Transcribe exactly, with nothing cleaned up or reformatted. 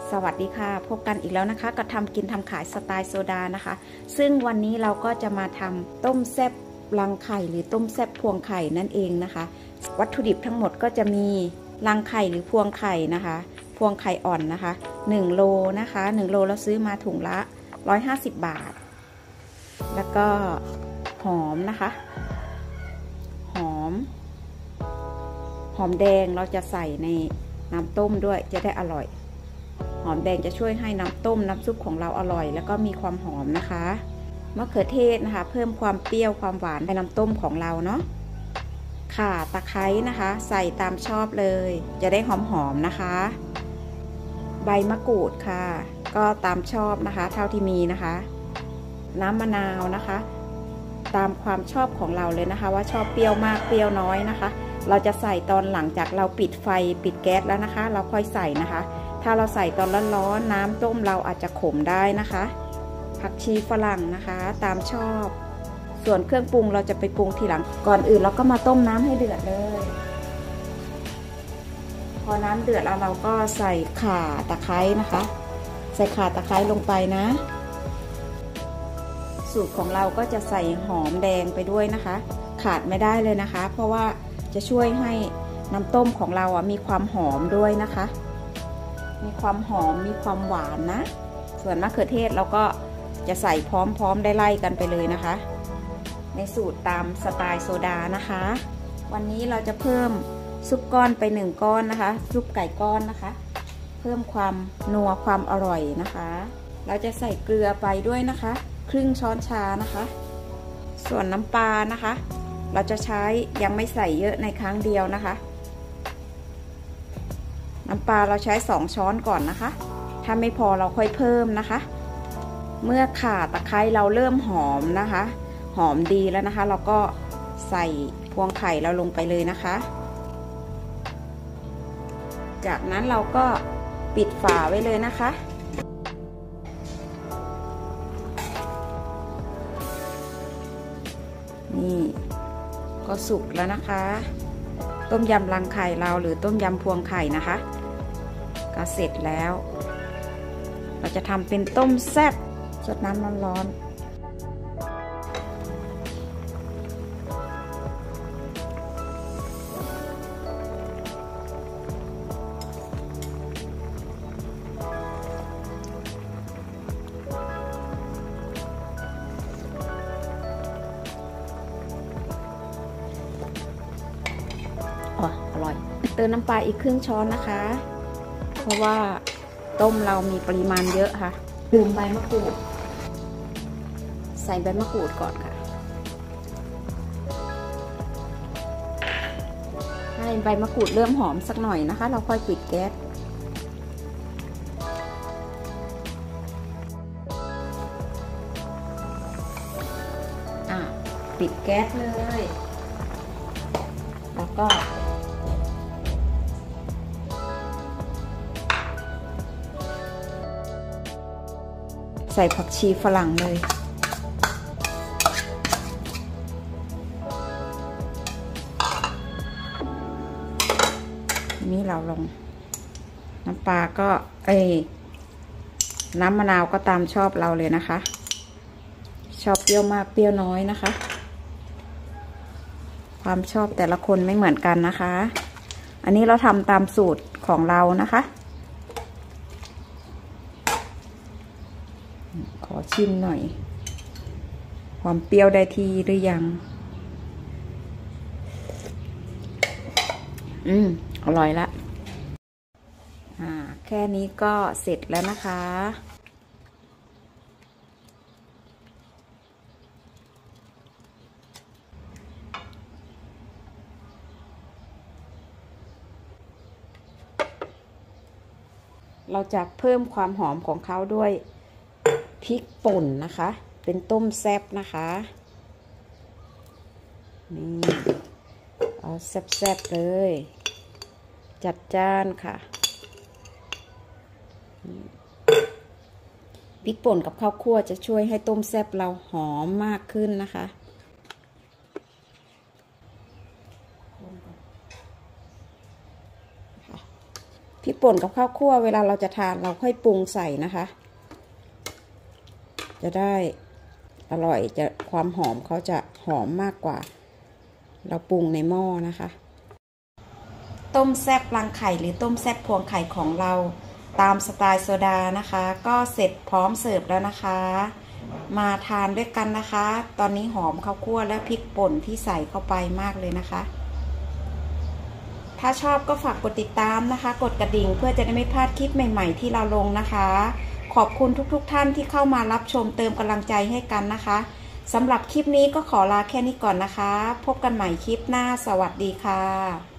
สวัสดีค่ะพบกันอีกแล้วนะคะกับทำกินทำขายสไตล์โซดานะคะซึ่งวันนี้เราก็จะมาทำต้มแซ่บรังไข่หรือต้มแซ่บพวงไข่นั่นเองนะคะวัตถุดิบทั้งหมดก็จะมีรังไข่หรือพวงไข่นะคะพวงไข่อ่อนนะคะหนึ่งโลนะคะหนึ่งโลเราซื้อมาถุงละหนึ่งร้อยห้าสิบบาทแล้วก็หอมนะคะหอมหอมแดงเราจะใส่ในน้ำต้มด้วยจะได้อร่อยหอมแดงจะช่วยให้น้ำต้มน้ำซุปของเราอร่อยแล้วก็มีความหอมนะคะมะเขือเทศนะคะเพิ่มความเปรี้ยวความหวานในน้ำต้มของเราเนาะข่าตะไคร้นะคะใส่ตามชอบเลยจะได้หอมๆนะคะใบมะกรูดค่ะก็ตามชอบนะคะเท่าที่มีนะคะน้ำมะนาวนะคะตามความชอบของเราเลยนะคะว่าชอบเปรี้ยวมากเปรี้ยวน้อยนะคะเราจะใส่ตอนหลังจากเราปิดไฟปิดแก๊สแล้วนะคะเราค่อยใส่นะคะถ้าเราใส่ตอนร้อนๆน้ำต้มเราอาจจะขมได้นะคะผักชีฝรั่งนะคะตามชอบส่วนเครื่องปรุงเราจะไปปรุงทีหลังก่อนอื่นเราก็มาต้มน้ำให้เดือดเลยพอน้ำเดือดแล้วเราก็ใส่ข่าตะไคร้นะคะใส่ข่าตะไคร้ลงไปนะสูตรของเราก็จะใส่หอมแดงไปด้วยนะคะขาดไม่ได้เลยนะคะเพราะว่าจะช่วยให้น้ำต้มของเราอ่ะมีความหอมด้วยนะคะมีความหอมมีความหวานนะส่วนมะเขือเทศเราก็จะใส่พร้อมๆได้ไล่กันไปเลยนะคะในสูตรตามสไตล์โซดานะคะวันนี้เราจะเพิ่มซุปก้อนไปหนึ่งก้อนนะคะซุปไก่ก้อนนะคะเพิ่มความนัวความอร่อยนะคะเราจะใส่เกลือไปด้วยนะคะครึ่งช้อนชานะคะส่วนน้ำปลานะคะเราจะใช้ยังไม่ใส่เยอะในครั้งเดียวนะคะน้ำปลาเราใช้สองช้อนก่อนนะคะถ้าไม่พอเราค่อยเพิ่มนะคะเมื่อข่าตะไคร้เราเริ่มหอมนะคะหอมดีแล้วนะคะเราก็ใส่พวงไข่เราลงไปเลยนะคะจากนั้นเราก็ปิดฝาไว้เลยนะคะนี่ก็สุกแล้วนะคะต้มยำรังไข่เราหรือต้มยำพวงไข่นะคะก็เสร็จแล้วเราจะทำเป็นต้มแซ่บสดน้ำร้อนอ๋ออร่อยเติมน้ำปลาอีกครึ่งช้อนนะคะเพราะว่าต้มเรามีปริมาณเยอะค่ะลืมใบมะกรูดใส่ใบมะกรูดก่อนค่ะให้ใบมะกรูดเริ่มหอมสักหน่อยนะคะเราค่อยปิดแก๊สอ่ะปิดแก๊สเลยแล้วก็ใส่ผักชีฝรั่งเลยนี่เราลงน้ำปลาก็เอ้ยน้ำมะนาวก็ตามชอบเราเลยนะคะชอบเปรี้ยวมากเปรี้ยวน้อยนะคะความชอบแต่ละคนไม่เหมือนกันนะคะอันนี้เราทำตามสูตรของเรานะคะขอชิมหน่อยความเปรี้ยวได้ที่หรือยังอืมอร่อยละอ่าแค่นี้ก็เสร็จแล้วนะคะเราจะเพิ่มความหอมของเขาด้วยพริกป่นนะคะเป็นต้มแซ่บนะคะนี่เอาแซ่บๆเลยจัดจ้านค่ะพริกป่นกับข้าวคั่วจะช่วยให้ต้มแซ่บเราหอมมากขึ้นนะคะพริกป่นกับข้าวคั่วเวลาเราจะทานเราค่อยปรุงใส่นะคะจะได้อร่อยจะความหอมเขาจะหอมมากกว่าเราปรุงในหม้อนะคะต้มแซ่บรังไข่หรือต้มแซ่บพวงไข่ของเราตามสไตล์โซดานะคะก็เสร็จพร้อมเสิร์ฟแล้วนะคะมาทานด้วยกันนะคะตอนนี้หอมข้าวคั่วและพริกป่นที่ใส่เข้าไปมากเลยนะคะถ้าชอบก็ฝากกดติดตามนะคะกดกระดิ่งเพื่อจะได้ไม่พลาดคลิปใหม่ๆที่เราลงนะคะขอบคุณทุกๆท่านที่เข้ามารับชมเติมกำลังใจให้กันนะคะสำหรับคลิปนี้ก็ขอลาแค่นี้ก่อนนะคะพบกันใหม่คลิปหน้าสวัสดีค่ะ